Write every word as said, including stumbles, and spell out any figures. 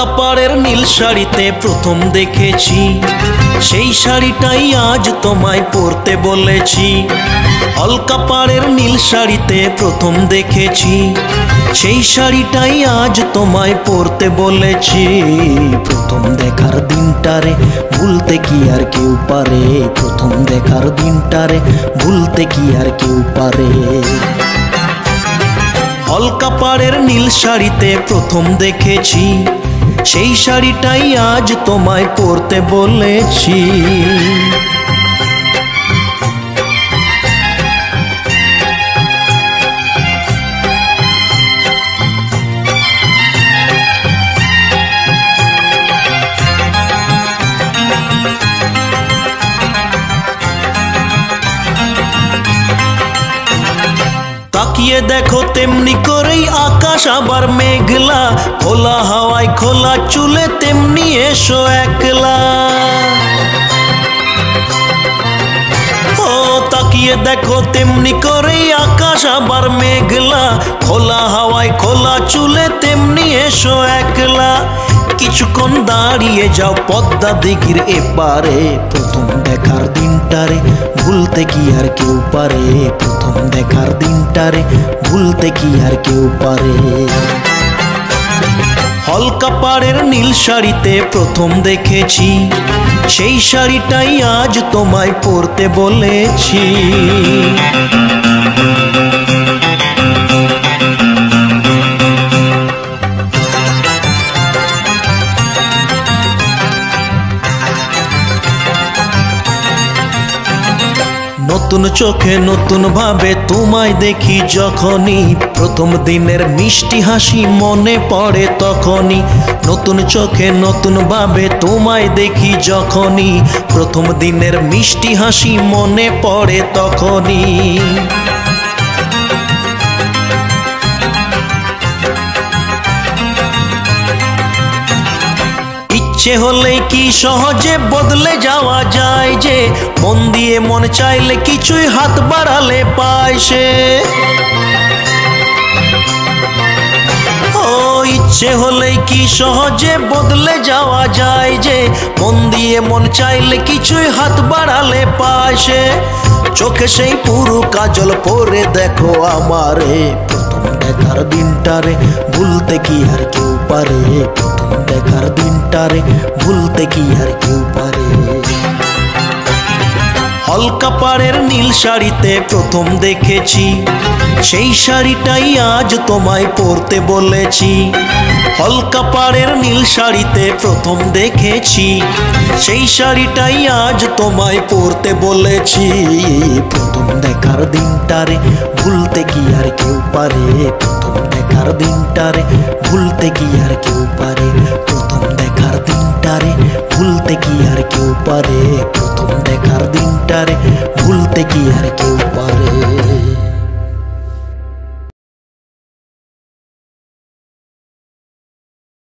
অলকা পাড়ের নীল শাড়িতে প্রথম দেখেছি, সেই শাড়িটাই আজ তোমায় পরতে বলেছি। অলকা পাড়ের নীল শাড়িতে প্রথম দেখেছি, সেই শাড়িটাই আজ তোমায় পরতে বলেছি। প্রথম দেখার দিনটারে ভুলতে কি আর কেউ পারে, প্রথম দেখার দিনটারে ভুলতে কি আর কেউ পারে। অলকা পাড়ের নীল শাড়িতে প্রথম দেখেছি, সেই শাড়িটাই আজ তোমায় পরতে বলেছি। তাকিয়ে দেখো তেমনি করেই আকাশ আবার মেঘলা, খোলা হাওয়ায় খোলা চুলে তেমনি এসো একলা। ও তাকিয়ে দেখো তেমনি করেই আকাশ আবার মেঘলা, খোলা হাওয়ায় খোলা চুলে তেমনি এসো একলা। কিছুক্ষণ দাঁড়িয়ে যাও পদ্মা দিঘির এপারে, প্রথম দেখার দিনটারে ভুলতে কি আর কেউ পারে, প্রথম দেখার দিনটারে ভুলতে কি আর কেউ পারে। অলকা পাড়ের নীল শাড়িতে প্রথম দেখেছি, সেই শাড়িটাই আজ তোমায় পরতে বলেছি। নতুন চোখে নতুন ভাবে তোমায় দেখি যখনই, প্রথম দিনের মিষ্টি হাসি মনে পড়ে তখনই। নতুন চোখে নতুন ভাবে তোমায় দেখি যখনই, প্রথম দিনের মিষ্টি হাসি মনে পড়ে তখনই। ইচ্ছে হলেই কি সহজে বদলে যাওয়া যায় যে, মন দিয়ে মন চাইলে কিছুই হাত বাড়ালে পায় সে। ও ইচ্ছে হলেই কি সহজে বদলে যাওয়া যায় যে, মন দিয়ে মন চাইলে কিছুই হাত বাড়ালে পায় সে। চোখে সেই পুরো কাজল পরে দেখো আমারে, প্রথম দেখার দিনটারে ভুলতে কি আর কেউ পারে, প্রথম দেখার দিনটারে ভুলতে কি আর কেউ পারে। অলকা পাড়ের নীল শাড়িতে প্রথম দেখেছি, সেই শাড়িটাই আজ তোমায় পরতে বলেছি। অলকা পাড়ের নীল শাড়িতে প্রথম দেখেছি, সেই শাড়িটাই আজ তোমায় পরতে বলেছি। প্রথম দেখার দিনটারে ভুলতে কি আর কেউ পারে, প্রথম দেখার দিনটারে ভুলতে কি আর কেউ পারে, প্রথম দেখার দিনটারে ভুলতে কি আর কেউ পারে, প্রথম দেখার দিনটারে ভুলতে কি আর কেউ